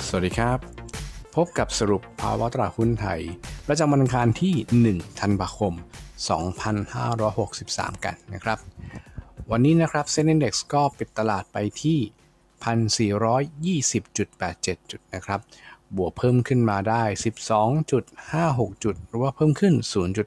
สวัสดีครับพบกับสรุปภาวะตลาดหุ้นไทยประจำวันอังคารที่1ธันวาคม2563กันนะครับวันนี้นะครับเซ็นดี Index ก็ปิดตลาดไปที่ 1,420.87 จุดนะครับบวกเพิ่มขึ้นมาได้ 12.56 จุดหรือว่าเพิ่มขึ้น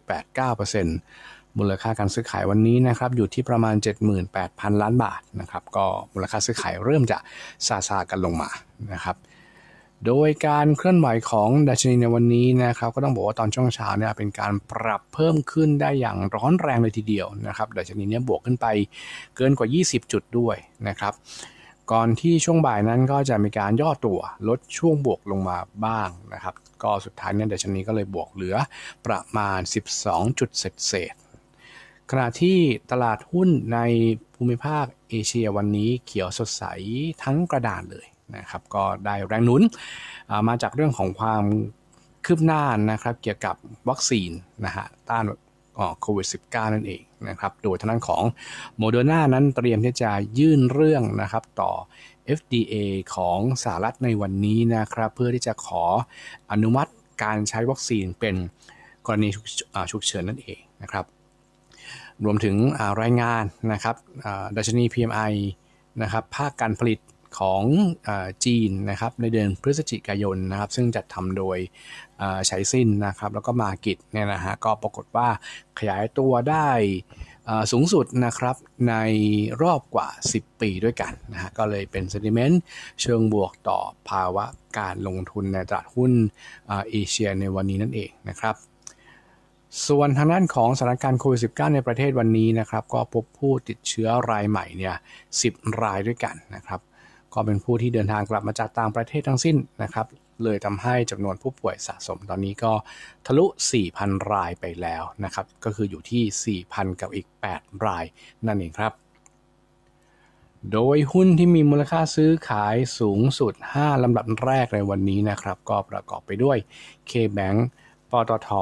0.89%มูลค่าการซื้อขายวันนี้นะครับอยู่ที่ประมาณ 78,000 ล้านบาทนะครับก็มูลค่าซื้อขายเริ่มจะซากันลงมานะครับโดยการเคลื่อนไหวของดัชนีในวันนี้นะครับก็ต้องบอกว่าตอนช่วงเช้าเนี่ยเป็นการปรับเพิ่มขึ้นได้อย่างร้อนแรงเลยทีเดียวนะครับดัชนีเนี่ยบวกขึ้นไปเกินกว่า20จุดด้วยนะครับก่อนที่ช่วงบ่ายนั้นก็จะมีการย่อตัวลดช่วงบวกลงมาบ้างนะครับก็สุดท้ายเนี่ยดัชนีก็เลยบวกเหลือประมาณ12จุดเศษขณะที่ตลาดหุ้นในภูมิภาคเอเชียวันนี้เขียวสดใสทั้งกระดานเลยนะครับก็ได้แรงหนุนมาจากเรื่องของความคืบหน้านะครับเกี่ยวกับวัคซีนนะฮะต้านโควิด -19 นั่นเองนะครับโดยทางด้านของ Moderna นั้นเตรียมที่จะยื่นเรื่องนะครับต่อ FDA ของสหรัฐในวันนี้นะครับเพื่อที่จะขออนุมัติการใช้วัคซีนเป็นกรณีฉุกเฉินนั่นเองนะครับรวมถึงรายงานนะครับดัชนี PMI นะครับภาคการผลิตของจีนนะครับในเดือนพฤศจิกายนนะครับซึ่งจัดทำโดยไฉซินนะครับแล้วก็มากิจเนี่ยนะฮะก็ปรากฏว่าขยายตัวได้สูงสุดนะครับในรอบกว่า10ปีด้วยกันนะฮะก็เลยเป็นเซนติเมนต์เชิงบวกต่อภาวะการลงทุนในตลาดหุ้นเอเชียในวันนี้นั่นเองนะครับส่วนทางด้านของสถานการณ์โควิด -19 ในประเทศวันนี้นะครับก็พบผู้ติดเชื้อรายใหม่เนี่ย10รายด้วยกันนะครับก็เป็นผู้ที่เดินทางกลับมาจากต่างประเทศทั้งสิ้นนะครับเลยทำให้จำนวนผู้ป่วยสะสมตอนนี้ก็ทะลุ 4,000 รายไปแล้วนะครับก็คืออยู่ที่ 4,000 กับอีก 8 รายนั่นเองครับโดยหุ้นที่มีมูลค่าซื้อขายสูงสุด5ลำดับแรกในวันนี้นะครับก็ประกอบไปด้วย KBank ปตท.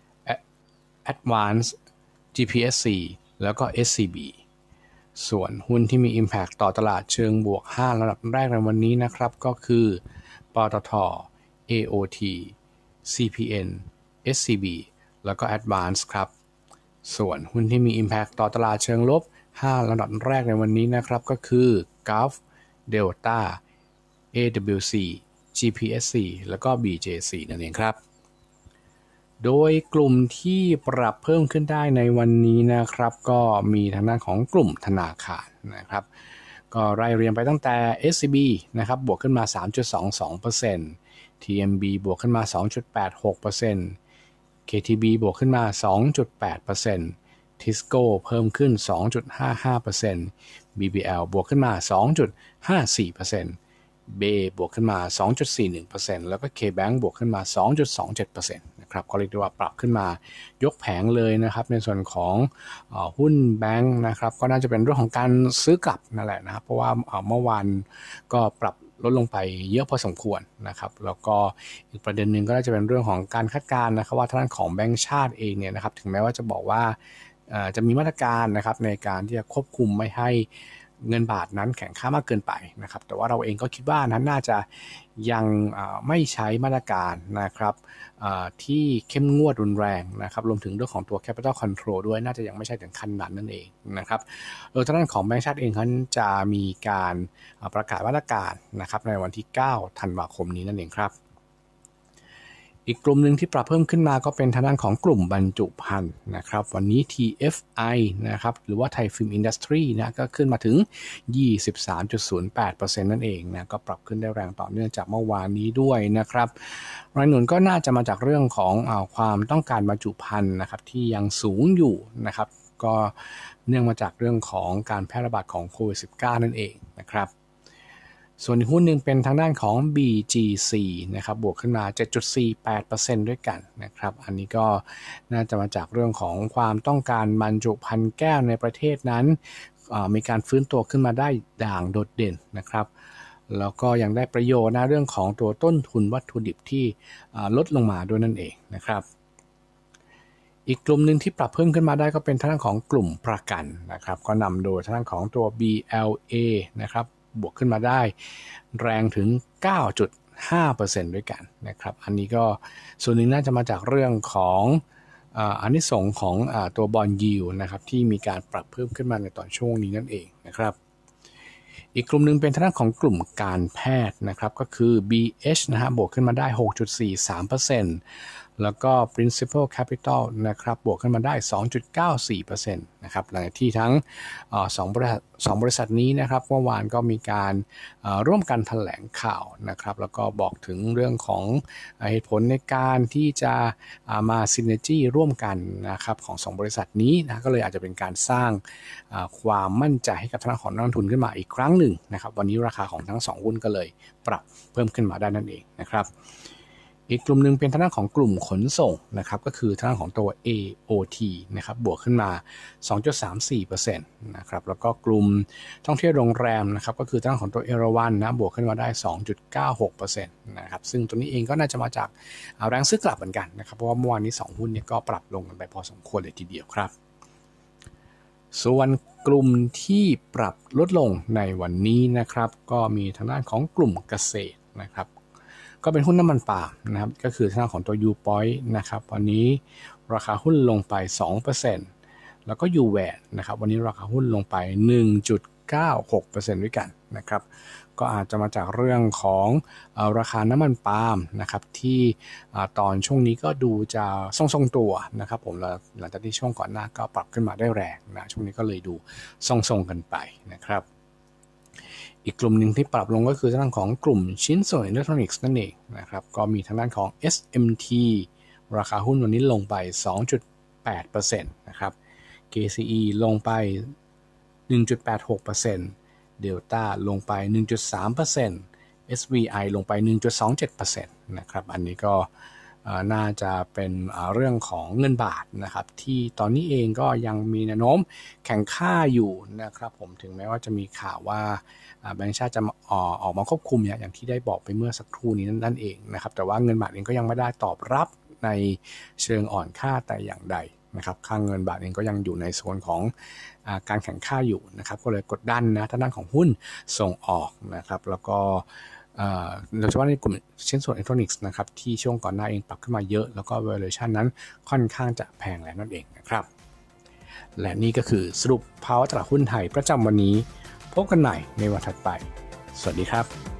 Advance GPSC แล้วก็ SCB ส่วนหุ้นที่มี Impact ต่อตลาดเชิงบวก5ระดับแรกในวันนี้นะครับก็คือปตท. AOT CPN SCB แล้วก็ Advance ครับส่วนหุ้นที่มี Impact ต่อตลาดเชิงลบ5ระดับแรกในวันนี้นะครับก็คือ Gulf Delta AWC GPSC แล้วก็ BJC นั่นเองครับโดยกลุ่มที่ปรับเพิ่มขึ้นได้ในวันนี้นะครับก็มีทางด้านของกลุ่มธนาคารนะครับก็ไล่เรียงไปตั้งแต่ SCB นะครับบวกขึ้นมา 3.22% TMB บวกขึ้นมา 2.86% KTB บวกขึ้นมา 2.8% Tisco เพิ่มขึ้น 2.55% BBL บวกขึ้นมา 2.54%เบบวกขึ้นมา 2.41% แล้วก็ KBank บวกขึ้นมา 2.27% นะครับก็เรียกได้ว่าปรับขึ้นมายกแผงเลยนะครับในส่วนของหุ้นแบงค์นะครับก็น่าจะเป็นเรื่องของการซื้อกลับนั่นแหละนะครับเพราะว่าเมื่อวานก็ปรับลดลงไปเยอะพอสมควรนะครับแล้วก็อีกประเด็นหนึ่งก็น่าจะเป็นเรื่องของการคาดการณ์นะครับว่าทางด้านของแบงก์ชาติเองเนี่ยนะครับถึงแม้ว่าจะบอกว่าจะมีมาตรการนะครับในการที่จะควบคุมไม่ให้เงินบาทนั้นแข็งค่ามากเกินไปนะครับแต่ว่าเราเองก็คิดว่านั้นน่าจะยังไม่ใช้มาตรการนะครับที่เข้มงวดรุนแรงนะครับรวมถึงเรื่องของตัว capital control ด้วยน่าจะยังไม่ใช่ถึงขั้นนั้นนั่นเองนะครับโดยทางด้านของแบงก์ชาติเองเขาจะมีการประกาศมาตรการนะครับในวันที่9ธันวาคมนี้นั่นเองครับอีกกลุ่มหนึ่งที่ปรับเพิ่มขึ้นมาก็เป็นทางด้านของกลุ่มบรรจุภัณฑ์นะครับวันนี้ TFI นะครับหรือว่า Thai Film Industry นะก็ขึ้นมาถึง 23.08% นั่นเองนะก็ปรับขึ้นได้แรงต่อเนื่องจากเมื่อวานนี้ด้วยนะครับแรงหนุนก็น่าจะมาจากเรื่องของความต้องการบรรจุภัณฑ์นะครับที่ยังสูงอยู่นะครับก็เนื่องมาจากเรื่องของการแพร่ระบาดของโควิด -19 นั่นเองนะครับส่วนอีกหุ้นหนึ่งเป็นทางด้านของ BGC นะครับบวกขึ้นมา 7.48% ด้วยกันนะครับอันนี้ก็น่าจะมาจากเรื่องของความต้องการบรรจุภัณฑ์แก้วในประเทศนั้นมีการฟื้นตัวขึ้นมาได้อย่างโดดเด่นนะครับแล้วก็ยังได้ประโยชน์นะเรื่องของตัวต้นทุนวัตถุดิบที่ลดลงมาด้วยนั่นเองนะครับอีกกลุ่มหนึ่งที่ปรับเพิ่มขึ้นมาได้ก็เป็นทางด้านของกลุ่มประกันนะครับก็นำโดยทางด้านของตัว BLA นะครับบวกขึ้นมาได้แรงถึง 5% ด้วยกันนะครับอันนี้ก็ส่วนหนึ่งน่าจะมาจากเรื่องของอานิสงส์ของตัวบอนด์ยิลด์นะครับที่มีการปรับเพิ่มขึ้นมาในตอนช่วงนี้นั่นเองนะครับอีกกลุ่มหนึ่งเป็นทางด้านของกลุ่มการแพทย์นะครับก็คือ BH นะฮะบวกขึ้นมาได้ 6.43% แล้วก็ Principal Capital นะครับบวกขึ้นมาได้ 2.94% นะครับหลังจากที่ทั้ง2 บริษัทนี้นะครับเมื่อวานก็มีการร่วมกันแถลงข่าวนะครับแล้วก็บอกถึงเรื่องของเหตุผลในการที่จะมาซินเนจี้ร่วมกันนะครับของ2 บริษัทนี้นะก็เลยอาจจะเป็นการสร้างความมั่นใจให้กับทางของนักลงทุนขึ้นมาอีกครั้งหนึ่งนะครับวันนี้ราคาของทั้ง2หุ้นก็เลยปรับเพิ่มขึ้นมาได้นั่นเองนะครับอีกกลุ่มหนึ่งเป็นทางด้านของกลุ่มขนส่งนะครับก็คือทางด้านของตัว AOT นะครับบวกขึ้นมา 2.34% นะครับแล้วก็กลุ่มท่องเที่ยวโรงแรมนะครับก็คือทางด้านของตัวเอราวัณนะบวกขึ้นมาได้ 2.96% นะครับซึ่งตัวนี้เองก็น่าจะมาจากแรงซื้อกลับเหมือนกันนะครับเพราะว่าเมื่อวานนี้2หุ้นเนี่ยก็ปรับลงกันไปพอสมควรเลยทีเดียวครับส่วนกลุ่มที่ปรับลดลงในวันนี้นะครับก็มีทางด้านของกลุ่มเกษตรนะครับก็เป็นหุ้นน้ำมันปาล์มนะครับก็คือทางด้านของตัว U-Point นะครับวันนี้ราคาหุ้นลงไป 2% แล้วก็ U-WEN นะครับวันนี้ราคาหุ้นลงไป 1.96% ด้วยกันนะครับก็อาจจะมาจากเรื่องของราคาน้ำมันปาล์มนะครับที่ตอนช่วงนี้ก็ดูจะทรงๆตัวนะครับผมหลังจากที่ช่วงก่อนหน้าก็ปรับขึ้นมาได้แรงนะช่วงนี้ก็เลยดูทรงๆกันไปนะครับอีกกลุ่มหนึ่งที่ปรับลงก็คือทางด้านของกลุ่มชิ้นส่วนอิเล็กทรอนิกส์นั่นเองนะครับก็มีทางด้านของ SMT ราคาหุ้นวันนี้ลงไป 2.8% นะครับ KCE ลงไป 1.86%Delta ลงไป 1.3% SVI ลงไป 1.27% นะครับอันนี้ก็น่าจะเป็นเรื่องของเงินบาทนะครับที่ตอนนี้เองก็ยังมีแนวโน้มแข็งค่าอยู่นะครับผมถึงแม้ว่าจะมีข่าวว่าแบงก์ชาติจะออกมาควบคุมอย่างที่ได้บอกไปเมื่อสักครู่นี้นั่นเองนะครับแต่ว่าเงินบาทเองก็ยังไม่ได้ตอบรับในเชิงอ่อนค่าแต่อย่างใดนะครับค่าเงินบาทเองก็ยังอยู่ในโซนของการแข่งค่าอยู่นะครับก็เลยกดดันนะทางด้านของหุ้นส่งออกนะครับแล้วก็โดยเฉพาะในกลุ่มชิ้นส่วนอิเล็กทรอนิกส์นะครับที่ช่วงก่อนหน้าเองปรับขึ้นมาเยอะแล้วก็ valuation นั้นค่อนข้างจะแพงแล้วนั่นเองนะครับและนี่ก็คือสรุปภาวะตลาดหุ้นไทยประจำวันนี้พบกันใหม่ในวันถัดไปสวัสดีครับ